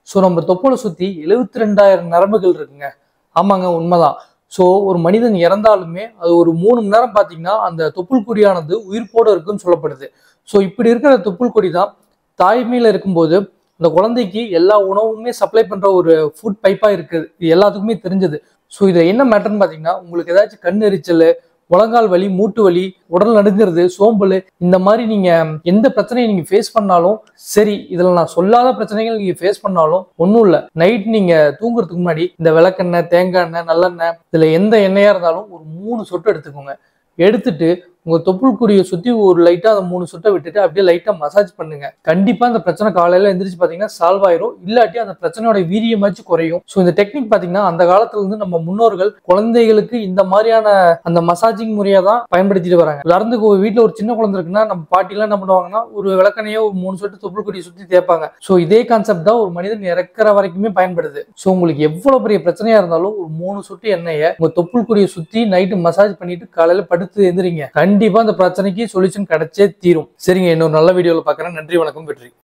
So நம்ம தொப்புளை சுற்றி 72,000 நரம்புகள் இருக்குங்க. ஆமாங்க, உண்மைதான். ஸோ ஒரு மனிதன் இறந்தாலுமே அது ஒரு 3 மணி நேரம் பார்த்தீங்கன்னா அந்த தொப்புள் கொடியானது உயிர்ப்போடு இருக்குன்னு சொல்லப்படுது. ஸோ இப்படி இருக்கிற தொப்புள் கொடி தான் தாய்மையில் இருக்கும்போது அந்த குழந்தைக்கு எல்லா உணவுமே சப்ளை பண்ணுற ஒரு ஃபுட் பைப்பாக இருக்குது. இது எல்லாத்துக்குமே தெரிஞ்சது. ஸோ இதில் என்ன மேட்டர்ன்னு பார்த்தீங்கன்னா, உங்களுக்கு ஏதாச்சும் கண் எரிச்சல், முழங்கால் வலி, மூட்டு வலி, உடல் நடுங்கிறது, சோம்பல், இந்த மாதிரி நீங்க எந்த பிரச்சனையை நீங்க ஃபேஸ் பண்ணாலும் சரி, இதுல நான் சொல்லாத பிரச்சனைகள் நீங்க ஃபேஸ் பண்ணாலும் ஒன்றும் இல்லை. நைட் நீங்க தூங்குறதுக்கு முன்னாடி இந்த விளக்கெண்ணெய், தேங்காய் எண்ணெய், நல்லெண்ணெய், இதுல எந்த எண்ணெயா இருந்தாலும் ஒரு 3 சொட்டு எடுத்துக்கோங்க. எடுத்துட்டு உங்க தொப்புள் கொடியை சுத்தி ஒரு லைட்டா அந்த 3 சொட்டை விட்டுட்டு அப்படியே லைட்டா மசாஜ் பண்ணுங்க. கண்டிப்பா அந்த பிரச்சனை காலையில எந்திரிச்சு பாத்தீங்கன்னா சால்வ் ஆயிரும். இல்லாட்டி அந்த பிரச்சனையோட வீரியமாச்சும் குறையும். ஸோ இந்த டெக்னிக் பாத்தீங்கன்னா அந்த காலத்துல இருந்து நம்ம முன்னோர்கள் குழந்தைகளுக்கு இந்த மாதிரியான அந்த மசாஜிங் முறையை தான் பயன்படுத்திட்டு வராங்க. உதாரணத்துக்கு ஒரு வீட்டுல ஒரு சின்ன குழந்தை இருக்குன்னா நம்ம பாட்டிலாம் என்ன பண்ணுவாங்கன்னா ஒரு விளக்கணையோ ஒரு 3 சொட்டு தொப்புள் கொடியை சுத்தி தேய்ப்பாங்க. ஸோ இதே கான்செப்ட் தான் ஒரு மனிதன் இறக்குற வரைக்குமே பயன்படுது. ஸோ உங்களுக்கு எவ்வளவு பெரிய பிரச்சனையா இருந்தாலும் ஒரு 3 சொட்டு எண்ணெயை உங்க தொப்புள் கொடியை சுத்தி நைட்டு மசாஜ் பண்ணிட்டு காலையில படுத்து எந்திரிங்க. கண்டிப்பா அந்த பிரச்சனைக்கு சொல்யூஷன் கிடைச்சே தீரும். சரிங்க, இன்னொரு நல்ல வீடியோல பார்க்குறேன். நன்றி, வணக்கம், வெற்றி.